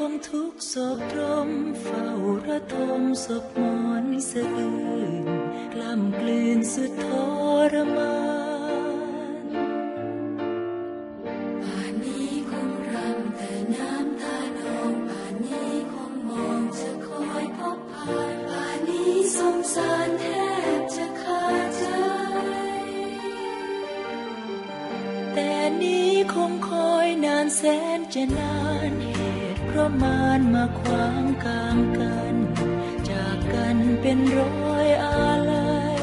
งทุกโศกตรมเฝ้าระทมศพมอนสะอื้นกล้ำกลืนสุดทรมานป่านนี้คงรำแต่น้ำตานองป่านนี้คงมองจะคอยพบผ่านป่านนี้สงสารแทบจะขาดใจแต่นี้คงคอยนานแสนจะนานเหตุเพราะมารมาขวางกลางกันจากกันเป็นร้อยอาลัย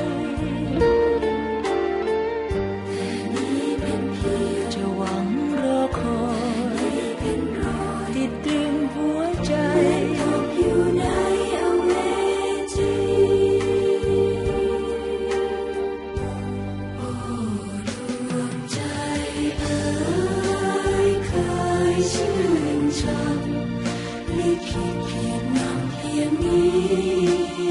แต่นี้เป็นเพียงจะหวังรอคอยเป็นรอยติดตรึงหัวใจตกอยู่ในอเวจีโอ้ดวงใจเอ๋ยเคยชื่นชมลิขิตเพียงนำเพียงนี้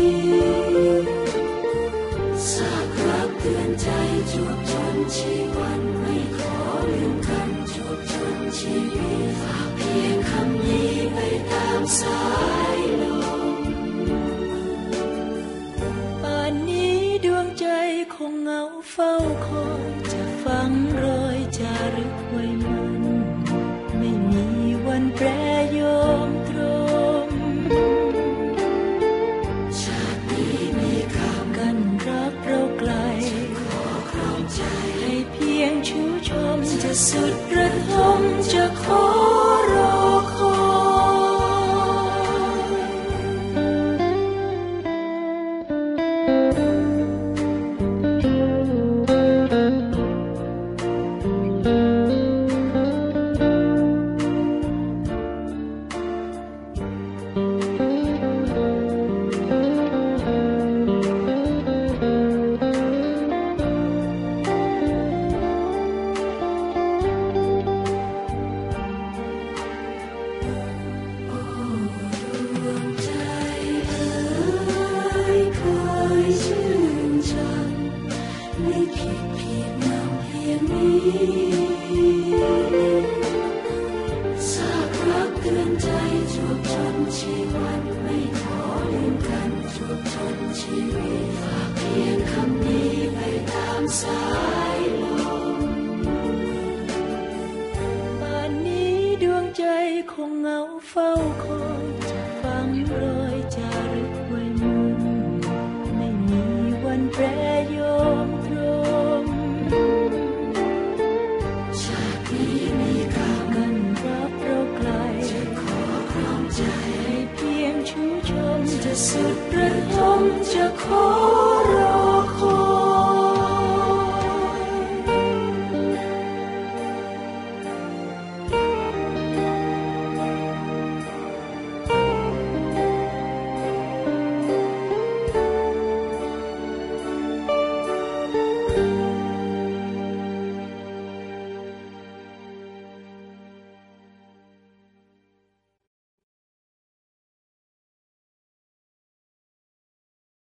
สากรักเตือนใจจวบจนชีวันไม่ขอลืมกันจวบจนชีวิตฝากเพียงคำนี้ไปตามสายลมป่านนี้ดวงใจคงเหงาเฝ้าคอยจะฟังรอยจารึกไว้มันไม่มีวันแปรยอมตรงชาตินี้มีคำกันรักเราไกลขอครองใจให้เพียงชูชมจะสุดระทมจะขอรอคอยชีวันไม่ขอลืมกันจวบจนชีวิตฝากเพียงคำนี้ไปตามสายลมป่านนี้ดวงใจคงเหงาเฝ้าคอยจะฟังรอยจารึกไว้มันไม่มีวันแปรยอม